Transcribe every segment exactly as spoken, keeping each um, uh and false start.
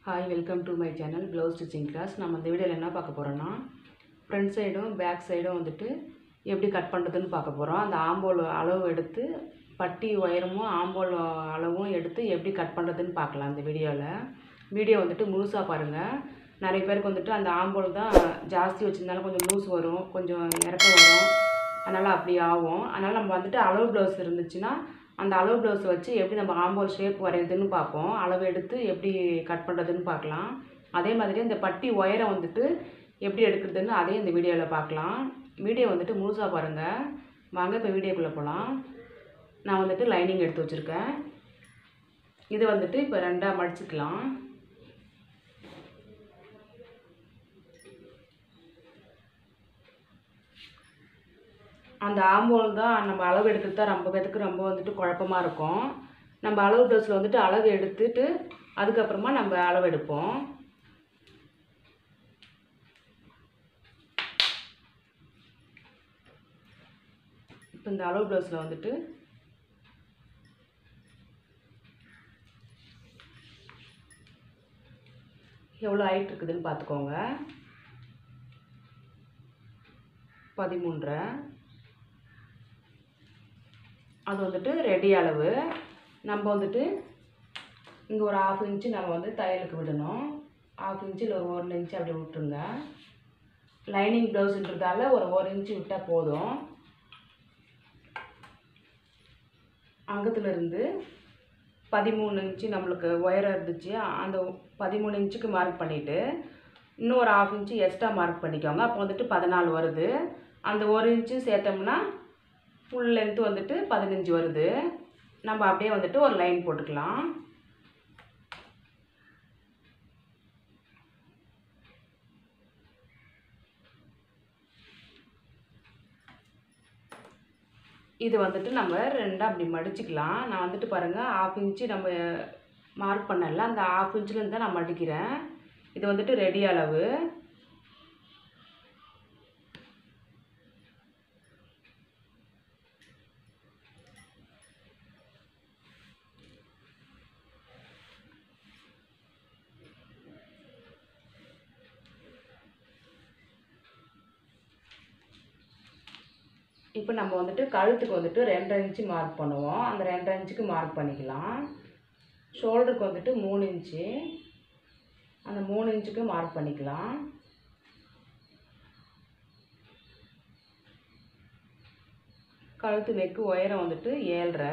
Hi, welcome to my channel Blouse Stitching Class. நம்ம இந்த வீடியோல என்ன பார்க்க போறோம்னா front சைடும் பேக் சைடும் வந்துட்டு எப்படி கட் பண்றதுன்னு பார்க்க போறோம். அந்த ஆம்போல் அளவு எடுத்து பட்டி உயரமும் ஆம்போல் அளவும் எடுத்து எப்படி கட் பண்றதுன்னு பார்க்கலாம் இந்த வீடியோல. வீடியோ வந்துட்டு முழுசா பாருங்க. நிறைய பேருக்கு வந்துட்டு அந்த ஆம்போல் தான் ஜாஸ்தி வச்சிருந்தாலும் கொஞ்சம் லூஸ் வரும், கொஞ்சம் இறக்கம் வரும். அதனால அப்படி ஆகும். அதனால நம்ம வந்துட்டு அளவு ப்ளவுஸ் இருந்துச்சுன்னா அந்த அளவு ப்ளவுஸ் வச்சு எப்படி நம்ம ஆம்போல் ஷேப் வரையுதுன்னு பார்ப்போம். அளவு எடுத்து எப்படி கட் பண்ணுறதுன்னு பார்க்கலாம். அதே மாதிரி இந்த பட்டி உயரம் வந்துட்டு எப்படி எடுக்கிறதுன்னு அதையும் இந்த வீடியோவில் பார்க்கலாம். வீடியோ வந்துட்டு முழுசாக பாருங்கள். வாங்க இப்போ வீடியோக்குள்ளே போகலாம். நான் வந்துட்டு லைனிங் எடுத்து வச்சுருக்கேன். இது வந்துட்டு இப்போ ரெண்டாக மடிச்சுக்கலாம். அந்த ஆம்போல் தான் நம்ம அளவு எடுக்கிறது தான் ரொம்ப பேருக்கு ரொம்ப வந்துட்டு குழப்பமாக இருக்கும். நம்ம அளவு ப்ளவுஸில் வந்துட்டு அளவு எடுத்துட்டு அதுக்கப்புறமா நம்ம அளவு எடுப்போம். இப்போ இந்த அளவு ப்ளவுஸில் வந்துட்டு எவ்வளோ ஹைட் இருக்குதுன்னு பார்த்துக்கோங்க. பதிமூன்றரை அது வந்துட்டு ரெடி அளவு. நம்ம வந்துட்டு இங்கே ஒரு ஆஃப் இன்ச்சு நம்ம வந்து தையலுக்கு விடணும். ஆஃப் இன்ச்சு இல்லை ஒரு ஒன்று இன்ச்சு அப்படி விட்டுருங்க. லைனிங் ப்ளவுஸுன்றதால ஒரு ஒரு இன்ச்சு விட்டால் போதும். அங்கத்துலேருந்து பதிமூணு இன்ச்சு நம்மளுக்கு உயரம் இருந்துச்சு, அந்த பதிமூணு இன்ச்சுக்கு மார்க் பண்ணிவிட்டு இன்னும் ஒரு ஆஃப் இன்ச்சு எக்ஸ்ட்ரா மார்க் பண்ணிக்கோங்க. அப்போ வந்துட்டு பதினாலு வருது. அந்த ஒரு இன்ச்சு சேர்த்தோம்னா ஃபுல் லென்த்து வந்துட்டு பதினஞ்சு வருது. நம்ம அப்படியே வந்துட்டு ஒரு லைன் போட்டுக்கலாம். இது வந்துட்டு நம்ம ரெண்டாக அப்படி மடிச்சுக்கலாம். நான் வந்துட்டு பாருங்கள் ஆஃப் இன்ச்சு நம்ம மார்க் பண்ணல, அந்த ஆஃப் இன்ச்சுலேருந்து தான் நான் மடிக்கிறேன். இது வந்துட்டு ரெடி அளவு. இப்போ நம்ம வந்துட்டு கழுத்துக்கு வந்துட்டு ரெண்டரை இன்ச்சு மார்க் பண்ணுவோம். அந்த ரெண்டரை இன்ச்சுக்கு மார்க் பண்ணிக்கலாம். ஷோல்டருக்கு வந்துட்டு மூணு இன்ச்சு, அந்த மூணு இன்ச்சுக்கு மார்க் பண்ணிக்கலாம். கழுத்து நெக்கு உயரம் வந்துட்டு ஏழரை.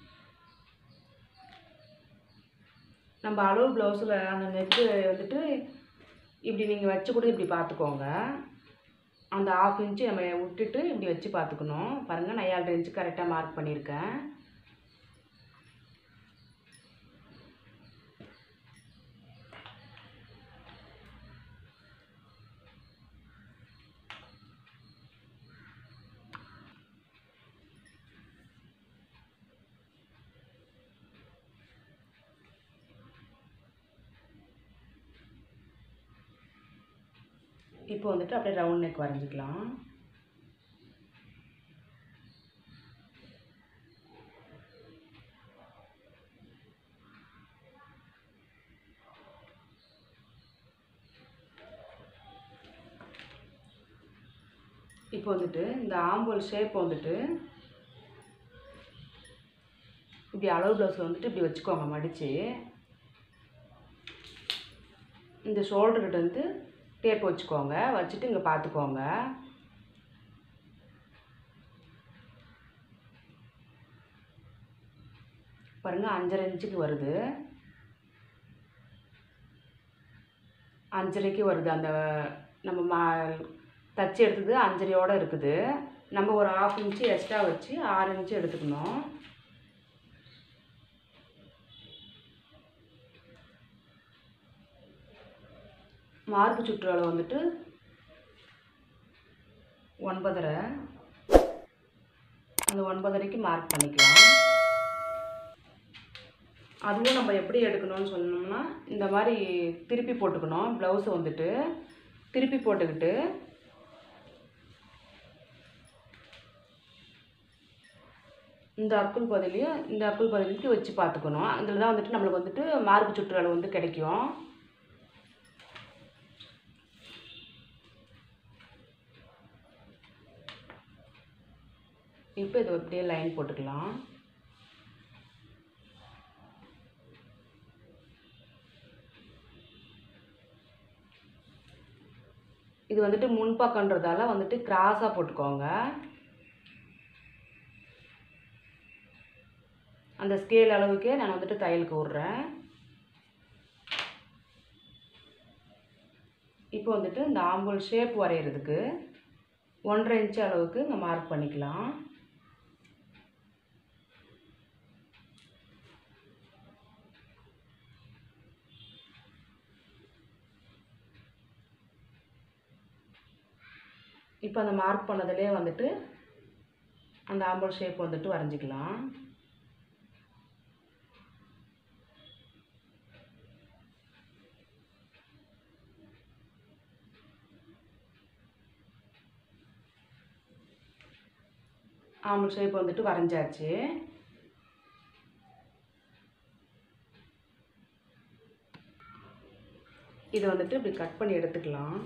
நம்ம அளவு ப்ளவுஸில் அந்த நெக்கு வந்துட்டு இப்படி நீங்கள் வச்சு கூட இப்படி பார்த்துக்கோங்க. அந்த ஆஃப் இன்ச்சு நம்ம விட்டுட்டு இப்படி வச்சு பார்த்துக்கணும். பாருங்கள் நான் ஏழரை இன்ச்சு கரெக்டாக மார்க் பண்ணியிருக்கேன். இப்போ வந்துட்டு அப்படியே ரவுண்ட் நெக் வரைஞ்சிக்கலாம். இப்போ வந்துட்டு இந்த ஆம்போல் ஷேப் வந்துட்டு இப்படி அளவு ப்ளவுஸில் வந்துட்டு இப்படி வச்சுக்கோங்க மடித்து. இந்த ஷோல்டர்கிட்ட வந்து டேப் வச்சுக்கோங்க, வச்சுட்டு இங்கே பார்த்துக்கோங்க. பாருங்கள் அஞ்சரை இன்ச்சுக்கு வருது, அஞ்சரைக்கு வருது. அந்த நம்ம மா தச்சு எடுத்தது அஞ்சரையோடு இருக்குது. நம்ம ஒரு ஆஃப் இன்ச்சு எக்ஸ்ட்ரா வச்சு ஆறு இன்ச்சு எடுத்துக்கணும். மார்பு சுற்றளவு வந்துட்டு ஒன்பதரை, அந்த ஒன்பதரைக்கு மார்க் பண்ணிக்கலாம். அதுவும் நம்ம எப்படி எடுக்கணும்னு சொன்னோம்னா இந்த மாதிரி திருப்பி போட்டுக்கணும். ப்ளவுஸை வந்துட்டு திருப்பி போட்டுக்கிட்டு இந்த அக்குள் பதிலையும் இந்த அக்குள் பதிலுக்கு வச்சு பார்த்துக்கணும். அதில் தான் வந்துட்டு நம்மளுக்கு வந்துட்டு மார்பு சுற்றளவு வந்து கிடைக்கும். இப்போ இது அப்படியே லைன் போட்டுக்கலாம். இது வந்துட்டு முன்பக்கன்றதால வந்துட்டு கிராஸாக போட்டுக்கோங்க. அந்த ஸ்கேல் அளவுக்கே நான் வந்துட்டு தையலுக்கு விடுறேன். இப்போ வந்துட்டு இந்த ஆம்பூல் ஷேப் வரைகிறதுக்கு ஒன்றரை இன்ச்சு அளவுக்கு இங்கே மார்க் பண்ணிக்கலாம். இப்போ அந்த மார்க் பண்ணதுலேயே வந்துட்டு அந்த ஆம்பூல் ஷேப் வந்துட்டு வரைஞ்சிக்கலாம். ஆம்பூல் ஷேப் வந்துட்டு வரைஞ்சாச்சு. இதை வந்துட்டு இப்படி கட் பண்ணி எடுத்துக்கலாம்.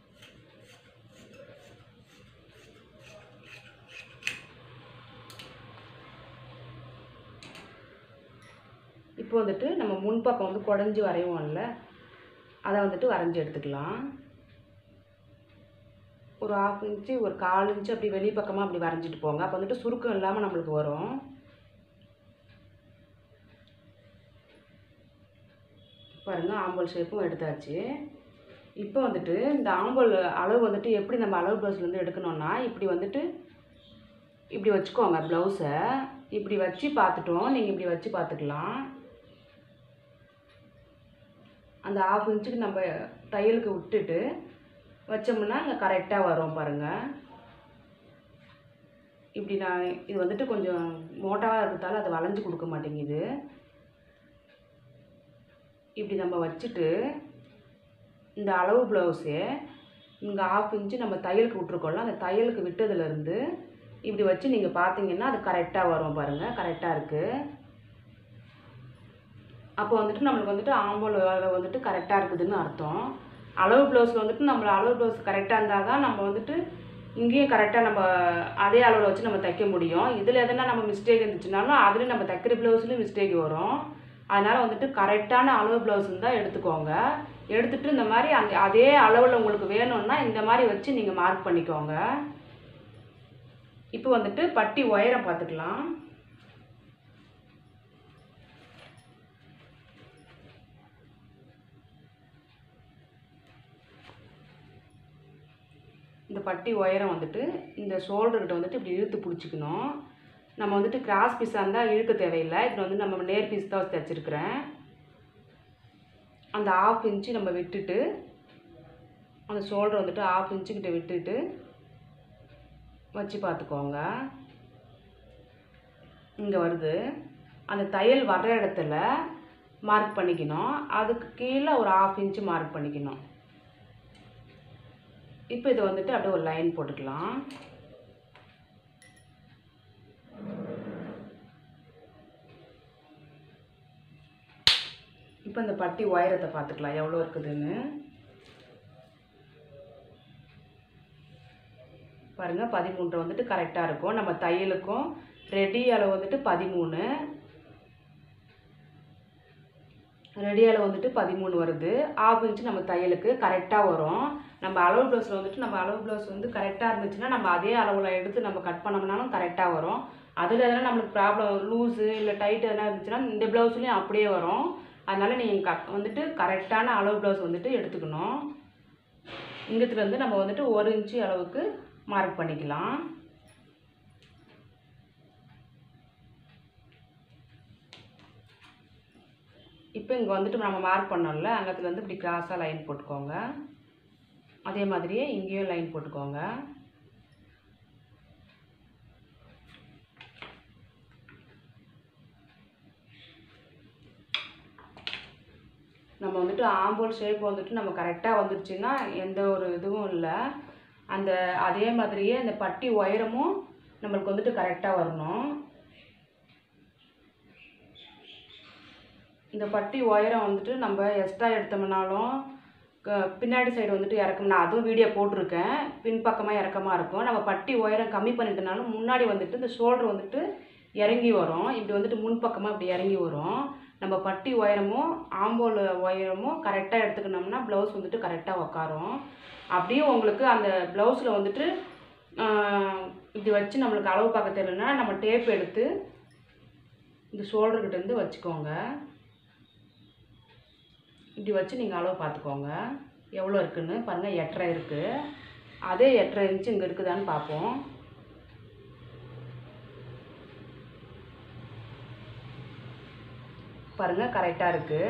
இப்போ வந்துட்டு நம்ம முன்பக்கம் வந்து குடஞ்சி வரைவோம்ல, அதை வந்துட்டு வரைஞ்சி எடுத்துக்கலாம். ஒரு ஹாஃப் இன்ச்சு ஒரு கால் இன்ச்சு அப்படி வெளி பக்கமாக அப்படி வரைஞ்சிட்டு போங்க. அப்போ வந்துட்டு சுருக்கம் இல்லாமல் நம்மளுக்கு வரும். பாருங்கள், ஆம்பல் ஷேப்பும் எடுத்தாச்சு. இப்போ வந்துட்டு இந்த ஆம்பல் அளவு வந்துட்டு எப்படி நம்ம அளவு ப்ளவுஸ்லேருந்து எடுக்கணும்னா, இப்படி வந்துட்டு இப்படி வச்சுக்கோங்க. ப்ளவுஸை இப்படி வச்சு பார்த்துட்டோம், நீங்கள் இப்படி வச்சு பார்த்துக்கலாம். அந்த ஹாஃப் இன்ச்சுக்கு நம்ம தையலுக்கு விட்டுட்டு வச்சோம்னா இங்கே கரெக்டாக வரும் பாருங்கள். இப்படி நான் இது வந்துட்டு கொஞ்சம் மோட்டாவாக இருக்கிறதால அது வளைஞ்சு கொடுக்க மாட்டேங்குது. இப்படி நம்ம வச்சுட்டு இந்த அளவு ப்ளவுஸே இங்கே ஹாஃப் இன்ச்சு நம்ம தையலுக்கு விட்ருக்கோம்ல, அந்த தையலுக்கு விட்டதுலேருந்து இப்படி வச்சு நீங்கள் பார்த்தீங்கன்னா அது கரெக்டாக வரும் பாருங்கள். கரெக்டாக இருக்குது. அப்போ வந்துட்டு நம்மளுக்கு வந்துட்டு ஆம்பல் அளவு வந்துட்டு கரெக்டாக இருக்குதுன்னு அர்த்தம். அளவு ப்ளவுஸில் வந்துட்டு நம்மள அளவு ப்ளவுஸ் கரெக்டாக இருந்தால் தான் நம்ம வந்துட்டு இங்கேயும் கரெக்டாக நம்ம அதே அளவில் வச்சு நம்ம தைக்க முடியும். இதில் எதனா நம்ம மிஸ்டேக் இருந்துச்சுனாலும் அதுலேயும் நம்ம தைக்கிற ப்ளவுஸ்லேயும் மிஸ்டேக் வரும். அதனால் வந்துட்டு கரெக்டான அளவு ப்ளவுஸ் தான் எடுத்துக்கோங்க. எடுத்துகிட்டு இந்த மாதிரி அந்த அதே அளவில் உங்களுக்கு வேணும்னா இந்த மாதிரி வச்சு நீங்கள் மார்க் பண்ணிக்கோங்க. இப்போ வந்துட்டு பட்டி உயரம் பார்த்துக்கலாம். இந்த பட்டி உயரம் வந்துட்டு இந்த ஷோல்டர்கிட்ட வந்துட்டு இப்படி இழுத்து பிடிச்சிக்கணும். நம்ம வந்துட்டு கிராஸ் பீஸாக இருந்தால் இழுக்க தேவையில்லை. இதில் வந்து நம்ம நேர் பீஸ் தான் வச்சு தைச்சிருக்கிறேன். அந்த ஹாஃப் இன்ச்சு நம்ம விட்டுட்டு அந்த ஷோல்டர் வந்துட்டு ஹாஃப் இன்ச்சுக்கிட்ட விட்டுட்டு வச்சு பார்த்துக்கோங்க. இங்கே வருது. அந்த தையல் வர்ற இடத்துல மார்க் பண்ணிக்கணும். அதுக்கு கீழே ஒரு ஹாஃப் இன்ச்சு மார்க் பண்ணிக்கணும். இப்போ இதை வந்துட்டு அப்படியே ஒரு லைன் போட்டுக்கலாம். இப்போ இந்த பட்டி உயரத்தை பார்த்துக்கலாம் எவ்வளோ இருக்குதுன்னு. பாருங்கள், பதிமூன்று வந்துட்டு கரெக்டாக இருக்கும். நம்ம தையலுக்கும் ரெடி அளவு வந்துட்டு பதிமூணு, ரெடி அளவு வந்துட்டு பதிமூணு வருது. ஆஃப் இன்ச்சு நம்ம தையலுக்கு கரெக்டாக வரும். நம்ம அளவு ப்ளவுஸில் வந்துட்டு நம்ம அளவு ப்ளவுஸ் வந்து கரெக்டாக இருந்துச்சுன்னா நம்ம அதே அளவில் எடுத்து நம்ம கட் பண்ணோம்னாலும் கரெக்டாக வரும். அதில் எதனா நம்மளுக்கு ப்ராப்ளம் லூஸு இல்லை டைட் எதனா இருந்துச்சுன்னா இந்த ப்ளவுஸ்லேயும் அப்படியே வரும். அதனால் நீங்கள் க வந்துட்டு கரெக்டான அளவு ப்ளவுஸ் வந்துட்டு எடுத்துக்கணும். இங்கத்துலேருந்து நம்ம வந்துட்டு ஒரு இன்ச்சு அளவுக்கு மார்க் பண்ணிக்கலாம். இப்போ இங்கே வந்துட்டு நம்ம மார்க் பண்ணோம்ல, அங்கத்துலேருந்து இப்படி கிராஸாக லைன் போட்டுக்கோங்க. அதே மாதிரியே இங்கேயும் லைன் போட்டுக்கோங்க. நம்ம வந்துட்டு ஆம்போல் ஷேப் வந்துட்டு நம்ம கரெக்டாக வந்துடுச்சுன்னா எந்த ஒரு இதுவும் இல்லை. அந்த அதே மாதிரியே இந்த பட்டி உயரமும் நம்மளுக்கு வந்துட்டு கரெக்டாக வரணும். இந்த பட்டி உயரம் வந்துட்டு நம்ம எக்ஸ்ட்ரா எடுத்தோம்னாலும் பின்னாடி சைடு வந்துட்டு இறக்கம் நான் அதுவும் வீடியோ போட்டிருக்கேன். பின்பக்கமாக இறக்கமாக இருக்கும். நம்ம பட்டி உயரம் கம்மி பண்ணிட்டனாலும் முன்னாடி வந்துட்டு இந்த ஷோல்டர் வந்துட்டு இறங்கி வரும். இப்படி வந்துட்டு முன்பக்கமாக இப்படி இறங்கி வரும். நம்ம பட்டி உயரமும் ஆம்போல் உயரமும் கரெக்டாக எடுத்துக்கினோம்னா ப்ளவுஸ் வந்துட்டு கரெக்டாக உக்காரும். அப்படியே உங்களுக்கு அந்த ப்ளவுஸில் வந்துட்டு இப்படி வச்சு நம்மளுக்கு அளவு பார்க்க தெரியலன்னா நம்ம டேப் எடுத்து இந்த ஷோல்டர்கிட்டேருந்து வச்சுக்கோங்க. இப்படி வச்சு நீங்கள் அளவு பார்த்துக்கோங்க எவ்வளோ இருக்குதுன்னு. பாருங்கள் எட்டரை இருக்குது. அதே எட்டரை இன்ச்சு இங்கே இருக்குதான்னு பார்ப்போம். பாருங்கள் கரெக்டாக இருக்குது.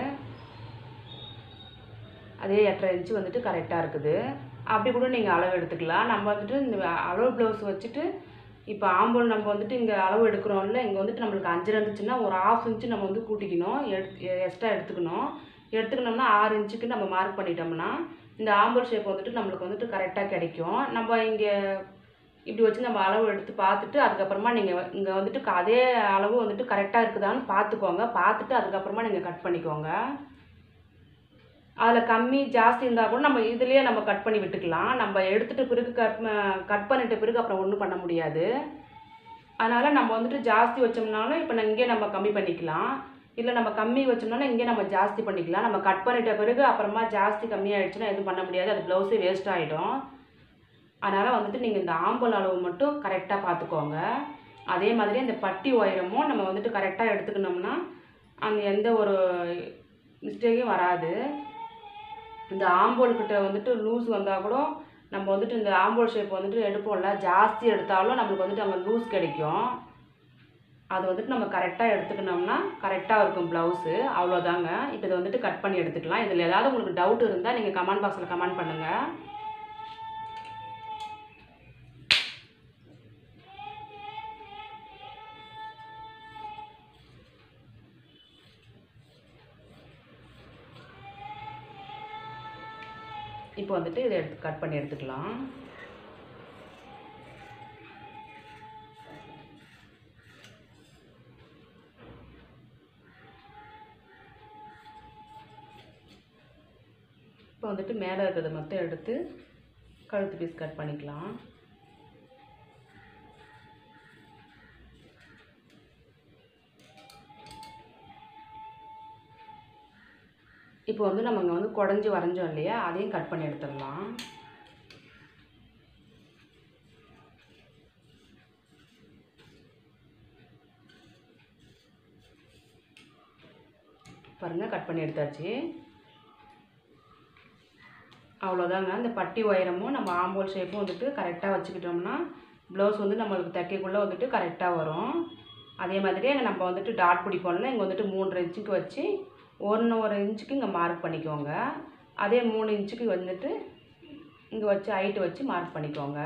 அதே எட்டரை இன்ச்சு வந்துட்டு கரெக்டாக இருக்குது. அப்படி கூட நீங்கள் அளவு எடுத்துக்கலாம். நம்ம வந்துட்டு இந்த அளவு ப்ளவுஸ் வச்சுட்டு இப்போ ஆம்போல் நம்ம வந்துட்டு இங்கே அளவு எடுக்கிறோம்ல, இங்கே வந்துட்டு நம்மளுக்கு அஞ்சு இருந்துச்சுன்னா ஒரு ஆஃப் இன்ச்சு நம்ம வந்து கூட்டிக்கணும், எடுத்து எக்ஸ்ட்ரா எடுத்துக்கணும். எடுத்துக்கணும்னா ஆறு இன்ச்சுக்கு நம்ம மார்க் பண்ணிட்டோம்னா இந்த ஆம்போல் ஷேப் வந்துட்டு நம்மளுக்கு வந்துட்டு கரெக்டாக கிடைக்கும். நம்ம இங்கே இப்படி வச்சு நம்ம அளவு எடுத்து பார்த்துட்டு அதுக்கப்புறமா நீங்கள் இங்கே வந்துட்டு அதே அளவு வந்துட்டு கரெக்டாக இருக்குதான்னு பார்த்துக்கோங்க. பார்த்துட்டு அதுக்கப்புறமா நீங்கள் கட் பண்ணிக்கோங்க. அதில் கம்மி ஜாஸ்தி இருந்தால் கூட நம்ம இதுலேயே நம்ம கட் பண்ணி விட்டுக்கலாம். நம்ம எடுத்துகிட்ட பிறகு கட் கட் பண்ணிட்ட பிறகு அப்புறம் ஒன்றும் பண்ண முடியாது. அதனால் நம்ம வந்துட்டு ஜாஸ்தி வச்சோம்னாலும் இப்போ நான் இங்கே நம்ம கம்மி பண்ணிக்கலாம். இல்லை நம்ம கம்மி வச்சோம்னாலும் இங்கே நம்ம ஜாஸ்தி பண்ணிக்கலாம். நம்ம கட் பண்ணிட்ட பிறகு அப்புறமா ஜாஸ்தி கம்மியாகிடுச்சுன்னா எதுவும் பண்ண முடியாது. அது ப்ளவுஸே வேஸ்ட் ஆகிடும். அதனால் வந்துட்டு நீங்கள் இந்த ஆம்போல் அளவு மட்டும் கரெக்டாக பார்த்துக்கோங்க. அதே மாதிரி அந்த பட்டி உயரமும் நம்ம வந்துட்டு கரெக்டாக எடுத்துக்கணும்னா அந்த எந்த ஒரு மிஸ்டேக்கும் வராது. இந்த ஆம்போல்கிட்ட வந்துட்டு லூஸ் வந்தால் கூட நம்ம வந்துட்டு இந்த ஆம்போல் ஷேப் வந்துட்டு எடுப்போம்ல, ஜாஸ்தி எடுத்தாலும் நம்மளுக்கு வந்துட்டு அங்கே லூஸ் கிடைக்கும். அது வந்துட்டு நம்ம கரெக்டாக எடுத்துக்கணும்னா கரெக்டாக இருக்கும் ப்ளவுஸு. அவ்வளோதாங்க. இப்போ இதை வந்துட்டு கட் பண்ணி எடுத்துக்கலாம். இதில் ஏதாவது உங்களுக்கு டவுட் இருந்தால் நீங்கள் கமெண்ட் பாக்ஸில் கமெண்ட் பண்ணுங்கள். இப்போ வந்துட்டு இதை எடுத்து கட் பண்ணி எடுத்துக்கலாம். இப்போ வந்துட்டு மேலே இருக்கிறத மட்டும் எடுத்து கழுத்து பீஸ் கட் பண்ணிக்கலாம். இப்போ வந்து நம்ம இங்கே வந்து குடஞ்சி வரைஞ்சோம் இல்லையா, அதையும் கட் பண்ணி எடுத்துடலாம். பாருங்கள் கட் பண்ணி எடுத்தாச்சு. அவ்வளோதாங்க. இந்த பட்டி உயரமும் நம்ம ஆம்போல் ஷேப்பும் வந்துட்டு கரெக்டாக வச்சுக்கிட்டோம்னா ப்ளவுஸ் வந்து நம்மளுக்கு தைக்கக்குள்ளே வந்துட்டு கரெக்டாக வரும். அதே மாதிரியே நம்ம வந்துட்டு டாட் பிடிப்போம்ல, இங்கே வந்துட்டு மூன்றரை இன்ச்சுக்கு வச்சு ஒன்று ஒரு இன்ச்சுக்கு இங்கே மார்க் பண்ணிக்கோங்க. அதே மூணு இன்ச்சுக்கு வந்துட்டு இங்கே வச்சு ஹைட்டு வச்சு மார்க் பண்ணிக்கோங்க.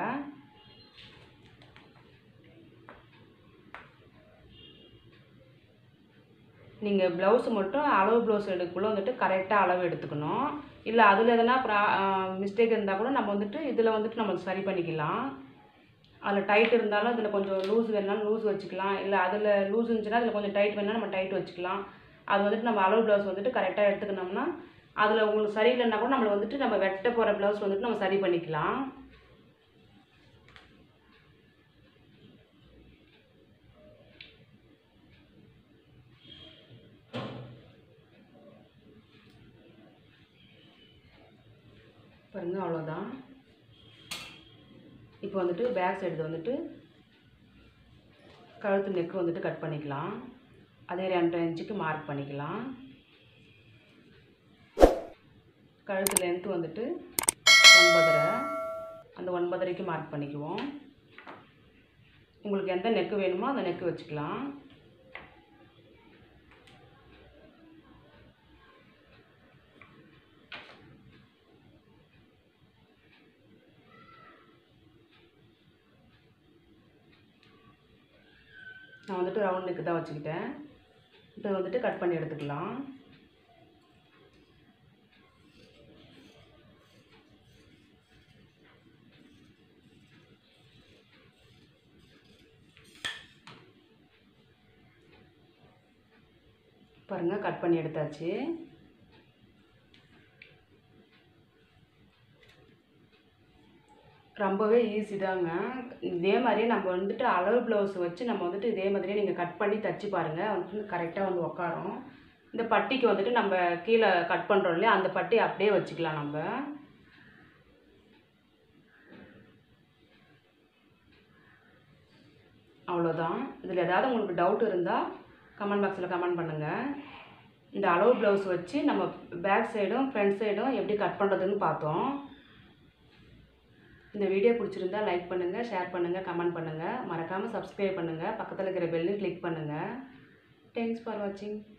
நீங்கள் ப்ளவுஸு மட்டும் அளவு ப்ளவுஸ் எடுக்கக்குள்ளே வந்துட்டு கரெக்டாக அளவு எடுத்துக்கணும். இல்லை அதில் எதனா ப்ரா மிஸ்டேக் இருந்தால் கூட நம்ம வந்துட்டு இதில் வந்துட்டு நம்ம சரி பண்ணிக்கலாம். அதில் டைட் இருந்தாலும் இதில் கொஞ்சம் லூஸ் வேணுனாலும் லூஸ் வச்சுக்கலாம். இல்லை அதில் லூஸ் இருந்துச்சுன்னா அதில் கொஞ்சம் டைட் வேணுனா நம்ம டைட் வச்சுக்கலாம். அது வந்துட்டு நம்ம அளவு ப்ளவுஸ் வந்துட்டு கரெக்டாக எடுத்துக்கணும்னா அதில் உங்களுக்கு சரியில்லைன்னா கூட நம்மளை வந்துட்டு நம்ம வெட்ட போகிற ப்ளவுஸ் வந்துட்டு நம்ம சரி பண்ணிக்கலாம். பாருங்கள் அவ்வளோதான். இப்போ வந்துட்டு பேக் சைடு வந்துட்டு கழுத்து நெக்கு வந்துட்டு கட் பண்ணிக்கலாம். அதே ரெண்டரை இன்ச்சுக்கு மார்க் பண்ணிக்கலாம். கழுத்து லென்த்து வந்துட்டு ஒன்பதரை, அந்த ஒன்பதரைக்கு மார்க் பண்ணிக்குவோம். உங்களுக்கு எந்த நெக்கு வேணுமோ அந்த நெக்கு வச்சுக்கலாம். நான் வந்துட்டு ரவுண்ட் நெக்கு தான் வச்சுக்கிட்டேன். இப்போ வந்துட்டு கட் பண்ணி எடுத்துக்கலாம். பாருங்கள் கட் பண்ணி எடுத்தாச்சு. ரொம்பவே ஈஸி தாங்க. இதே மாதிரியே நம்ம வந்துட்டு அளவு ப்ளவுஸ் வச்சு நம்ம வந்துட்டு இதே மாதிரியே நீங்கள் கட் பண்ணி தச்சு பாருங்கள், வந்து கரெக்டாக வந்து உக்காரும். இந்த பட்டிக்கு வந்துட்டு நம்ம கீழே கட் பண்ணுறோம் இல்லையா, அந்த பட்டி அப்படியே வச்சுக்கலாம் நம்ம. அவ்வளோதான். இதில் ஏதாவது உங்களுக்கு டவுட் இருந்தால் கமெண்ட் பாக்ஸில் கமெண்ட் பண்ணுங்கள். இந்த அளவு ப்ளவுஸ் வச்சு நம்ம பேக் சைடும் ஃப்ரண்ட் சைடும் எப்படி கட் பண்ணுறதுன்னு பார்த்தோம். இந்த வீடியோ பிடிச்சிருந்தா லைக் பண்ணுங்கள், ஷேர் பண்ணுங்கள், கமெண்ட் பண்ணுங்கள். மறக்காமல் சப்ஸ்கிரைப் பண்ணுங்கள். பக்கத்தில் இருக்கிற பெல்லையும் கிளிக் பண்ணுங்கள். தேங்க்ஸ் ஃபார் வாட்சிங்.